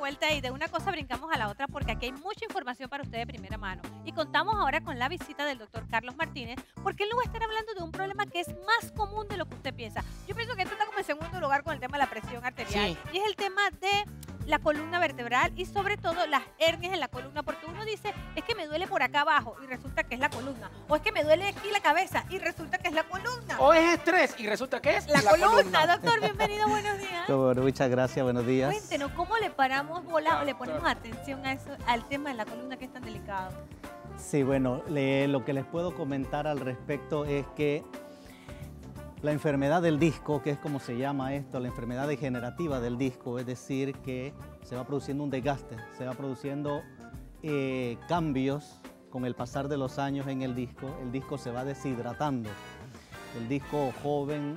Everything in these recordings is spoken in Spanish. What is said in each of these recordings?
vuelta y de una cosa brincamos a la otra porque aquí hay mucha información para ustedes de primera mano. Y contamos ahora con la visita del doctor Carlos Martínez porque él nos va a estar hablando de un problema que es más común de lo que usted piensa. Yo pienso que esto está como en segundo lugar con el tema de la presión arterial. Y es el tema de la columna vertebral y sobre todo las hernias en la columna, porque uno dice, es que me duele por acá abajo y resulta que es la columna, o es que me duele aquí la cabeza y resulta que es la columna. O es estrés y resulta que es la columna. Doctor, bienvenido, buenos días. Bueno, muchas gracias, buenos días. Cuéntenos, ¿cómo le paramos bola o le ponemos atención a eso, al tema de la columna que es tan delicado? Sí, bueno, lo que les puedo comentar al respecto es que la enfermedad del disco, que es como se llama esto, la enfermedad degenerativa del disco, es decir, que se va produciendo un desgaste, se va produciendo cambios con el pasar de los años en el disco se va deshidratando. El disco joven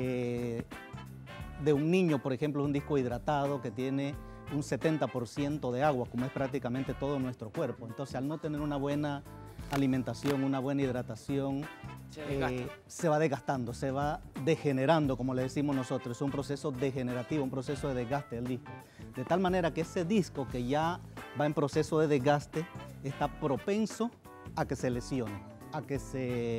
de un niño, por ejemplo, es un disco hidratado que tiene un 70% de agua, como es prácticamente todo nuestro cuerpo. Entonces, al no tener una buena alimentación, una buena hidratación, se va desgastando, se va degenerando, como le decimos nosotros. Es un proceso degenerativo, un proceso de desgaste del disco. De tal manera que ese disco que ya va en proceso de desgaste está propenso a que se lesione, a que se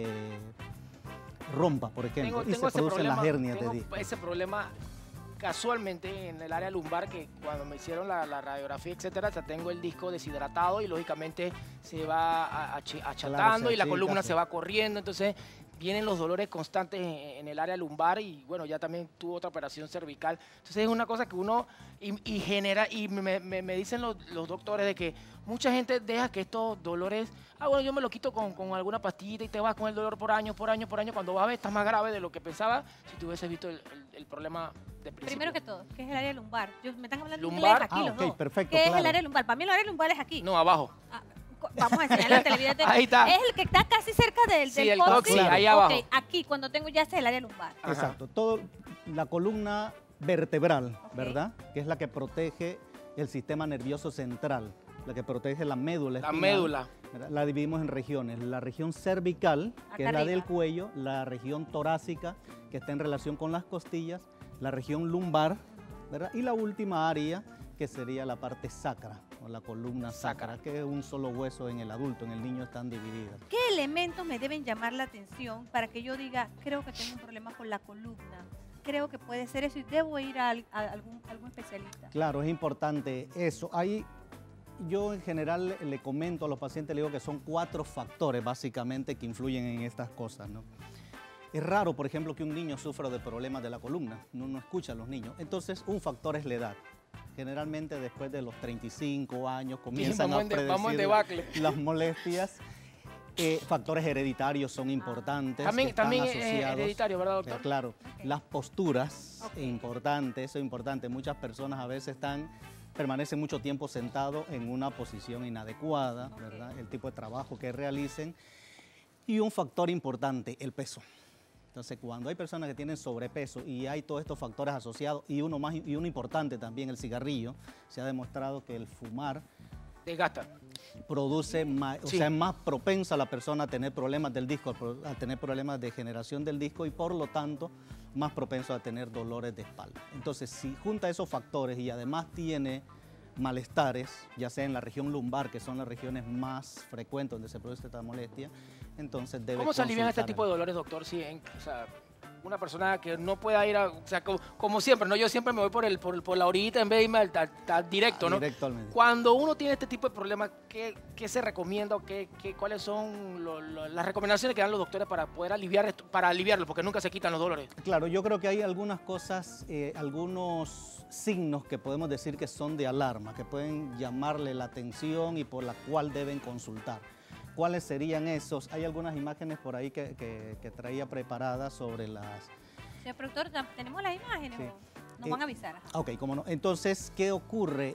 rompa, por ejemplo, y se producen las hernias de disco. Ese problema casualmente en el área lumbar, que cuando me hicieron la radiografía, etcétera, tengo el disco deshidratado y lógicamente se va achatando, claro, y la columna se va corriendo, entonces vienen los dolores constantes en el área lumbar y bueno, ya también tuvo otra operación cervical. Entonces es una cosa que uno genera, y me dicen los doctores de que mucha gente deja que estos dolores, bueno, yo me lo quito con alguna pastillita y te vas con el dolor por año, cuando vas a ver estás más grave de lo que pensaba si tú hubieses visto el problema de principio. Primero que todo, ¿qué es el área lumbar? Me están hablando lumbar. Inglés aquí los dos. Perfecto, ¿Qué es el área lumbar? Para mí el área lumbar es aquí. No, abajo. Vamos a enseñarle al televidente. Ahí está. Es el que está casi cerca del el coxis. claro. Ahí abajo. Okay, aquí, cuando tengo ya el área lumbar. Exacto. Todo la columna vertebral, ¿verdad? Que es la que protege el sistema nervioso central, la que protege la médula espinal. La médula. La dividimos en regiones. La región cervical, que es la del cuello, la región torácica, que está en relación con las costillas, la región lumbar, ¿verdad? Y la última área, que sería la parte sacra, o la columna sacra, que es un solo hueso en el adulto, en el niño están divididas. ¿Qué elementos me deben llamar la atención para que yo diga, creo que tengo un problema con la columna? Creo que puede ser eso y debo ir a algún especialista. Claro, es importante eso. Yo en general le comento a los pacientes, le digo que son 4 factores básicamente que influyen en estas cosas, ¿no? Es raro, por ejemplo, que un niño sufra de problemas de la columna, no escucha a los niños. Entonces, un factor es la edad. Generalmente después de los 35 años comienzan a predecir las molestias. Factores hereditarios son importantes. También es hereditario, ¿verdad, doctor? Claro. Las posturas, importantes, eso es importante. Muchas personas a veces permanecen mucho tiempo sentados en una posición inadecuada, ¿verdad? El tipo de trabajo que realicen. Y un factor importante, el peso. Entonces, cuando hay personas que tienen sobrepeso y hay todos estos factores asociados, y uno importante también, el cigarrillo, se ha demostrado que el fumar desgasta, produce más, o sea, es más propensa a la persona a tener problemas del disco, a tener problemas de degeneración del disco y por lo tanto más propenso a tener dolores de espalda. Entonces, si junta esos factores y además tiene malestares, ya sea en la región lumbar, que son las regiones más frecuentes donde se produce esta molestia, entonces debe ¿Cómo se alivian este tipo de dolores, doctor? Si una persona que no pueda ir como siempre, ¿no? Yo siempre me voy por la orillita en vez de irme al directo, ¿no? Directo al médico. Cuando uno tiene este tipo de problemas, ¿qué se recomienda o cuáles son las recomendaciones que dan los doctores para poder aliviarlo? Porque nunca se quitan los dolores. Claro, yo creo que hay algunas cosas, algunos signos que podemos decir que son de alarma, que pueden llamarle la atención y por la cual deben consultar. ¿Cuáles serían esos? Hay algunas imágenes por ahí que traía preparadas sobre las... Señor productor, ¿tenemos las imágenes? Sí. Nos van a avisar. Ok, cómo no. Entonces, ¿qué ocurre?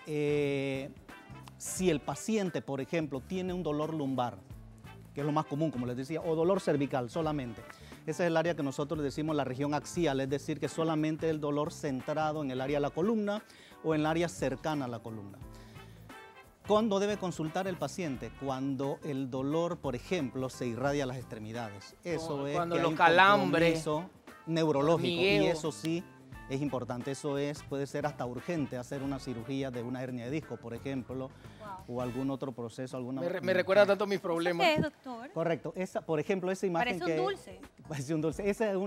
Si el paciente, por ejemplo, tiene un dolor lumbar, que es lo más común, como les decía, o dolor cervical solamente. Esa es el área que nosotros le decimos la región axial, es decir, que solamente el dolor centrado en el área de la columna o en el área cercana a la columna. ¿Cuándo debe consultar el paciente? Cuando el dolor, por ejemplo, se irradia a las extremidades. Eso es cuando que los hay un calambres, compromiso neurológico, y eso sí es importante. Eso puede ser hasta urgente, hacer una cirugía de una hernia de disco, por ejemplo, o algún otro proceso. Me recuerda tanto mis problemas. ¿Qué es, doctor? Correcto. Por ejemplo, esa imagen Parece un dulce. Parece un dulce. Ese es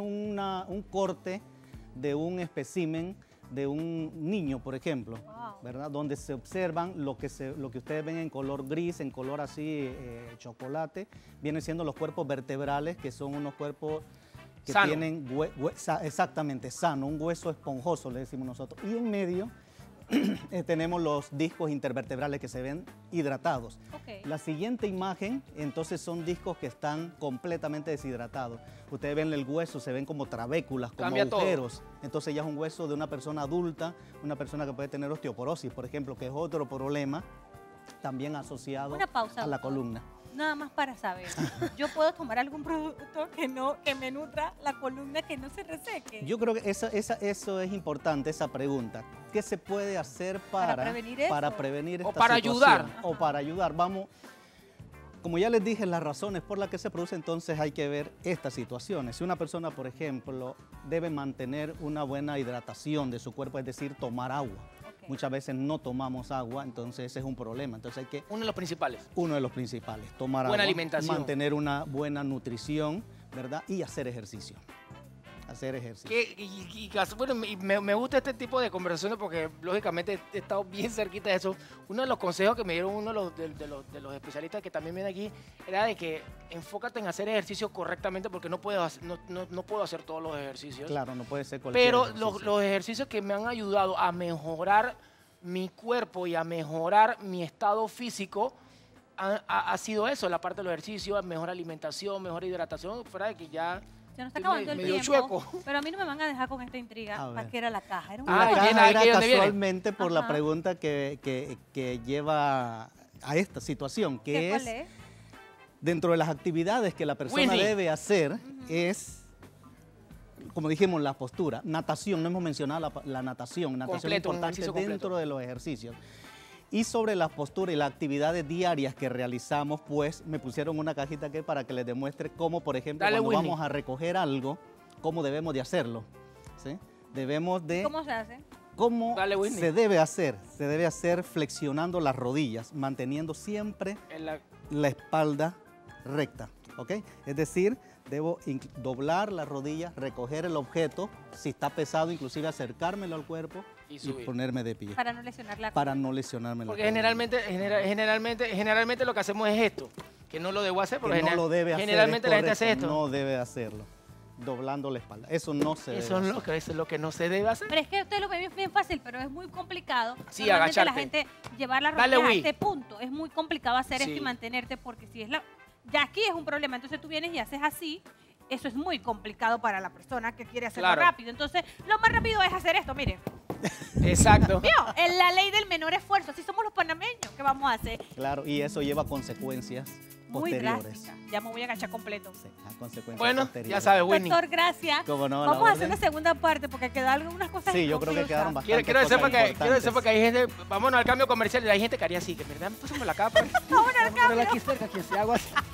un corte de un espécimen de un niño, por ejemplo, ¿verdad? Donde se observan lo que ustedes ven en color gris, en color así chocolate, vienen siendo los cuerpos vertebrales, que son unos cuerpos que sano. Tienen exactamente sano, un hueso esponjoso, le decimos nosotros. Y en medio tenemos los discos intervertebrales que se ven hidratados. Okay. La siguiente imagen, entonces, son discos que están completamente deshidratados. Ustedes ven el hueso, se ven como trabéculas, como agujeros. Todo. Entonces ya es un hueso de una persona adulta, una persona que puede tener osteoporosis, por ejemplo, que es otro problema también asociado a la columna. Nada más para saber, ¿yo puedo tomar algún producto que me nutra la columna, que no se reseque? Yo creo que eso es importante, esa pregunta. ¿Qué se puede hacer para prevenir esta situación? O para ayudar. O para ayudar. Vamos, como ya les dije, las razones por las que se produce, entonces hay que ver estas situaciones. Si una persona, por ejemplo, debe mantener una buena hidratación de su cuerpo, es decir, tomar agua. Muchas veces no tomamos agua, entonces ese es un problema. Entonces hay que... Uno de los principales. Uno de los principales. Tomar buena agua, alimentación. Mantener una buena nutrición, ¿verdad? Y hacer ejercicio. Hacer ejercicio. Bueno, me gusta este tipo de conversaciones porque, lógicamente, he estado bien cerquita de eso. Uno de los consejos que me dieron uno de los especialistas que también viene aquí era de que enfócate en hacer ejercicio correctamente porque no puedo hacer todos los ejercicios. Claro, no puede ser cualquier ejercicio. Los ejercicios que me han ayudado a mejorar mi cuerpo y a mejorar mi estado físico ha sido eso, la parte de los ejercicios, mejor alimentación, mejor hidratación, fuera de que ya... Se nos está acabando el tiempo, chueco. Pero a mí no me van a dejar con esta intriga. ¿Para qué era la caja? Era la caja era casualmente por Ajá. la pregunta que lleva a esta situación, que ¿Cuál es? Dentro de las actividades que la persona debe hacer es, como dijimos, la postura. Natación, no hemos mencionado la natación. Natación es importante dentro de los ejercicios. Y sobre las posturas y las actividades diarias que realizamos, pues me pusieron una cajita aquí para que les demuestre cómo, por ejemplo, cuando vamos a recoger algo, cómo debemos de hacerlo. ¿Sí? Debemos de... ¿Cómo se hace? ¿Cómo se debe hacer? Se debe hacer flexionando las rodillas, manteniendo siempre la espalda recta. ¿Ok? Es decir, debo doblar las rodillas, recoger el objeto, si está pesado, inclusive acercármelo al cuerpo y ponerme de pie. Para no lesionar la columna. Para no lesionarme la columna. Porque generalmente lo que hacemos es esto, que no lo debo hacer, porque no lo debe hacer, generalmente la gente hace esto. No debe hacerlo, doblando la espalda. Eso no se debe hacer. Eso es lo que no se debe hacer. Pero es que usted lo ve bien fácil, pero es muy complicado. Sí, normalmente agacharte. La gente llevar la rodilla a este punto. Es muy complicado hacer esto y mantenerte, porque si es ya aquí es un problema. Entonces tú vienes y haces así. Eso es muy complicado para la persona que quiere hacerlo rápido. Entonces, lo más rápido es hacer esto, miren. Exacto. ¿Vio? Es la ley del menor esfuerzo. Así somos los panameños. ¿Qué vamos a hacer? Claro, y eso lleva consecuencias posteriores. Muy drástica. Ya me voy a agachar completo. Sí, a consecuencias bueno, posteriores. ya sabes, Winnie. Doctor, gracias. ¿Cómo no? Vamos a hacer una segunda parte porque quedaron algunas cosas. Sí, yo creo que quedaron bastante quiero decir porque hay gente, vámonos al cambio comercial y hay gente que haría así, que verdad, pásame la capa. Vámonos al cambio. Aquí cerca, que se hago así.